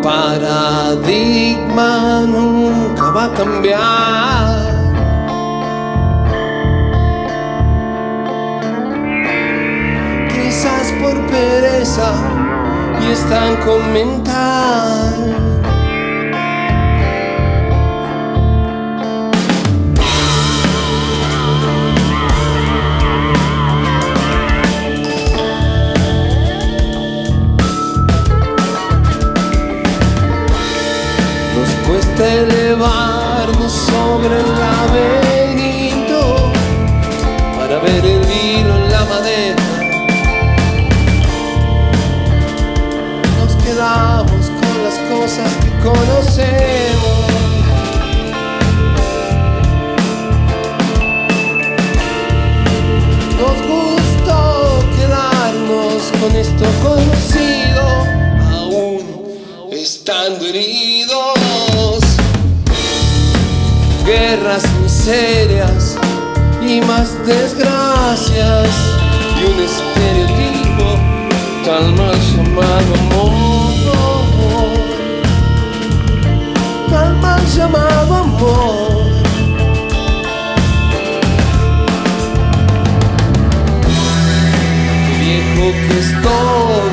paradigma nunca va a cambiar. Quizás por pereza y están con mental. Nos cuesta elevarnos sobre el laberinto para ver el hilo en la madera. Nos quedamos con las cosas que conocemos. Nos gustó quedarnos con esto conocido, aún estando heridos. Guerras, miserias y más desgracias, y un estereotipo tan mal llamado amor, tan mal llamado amor. Qué viejo que estoy,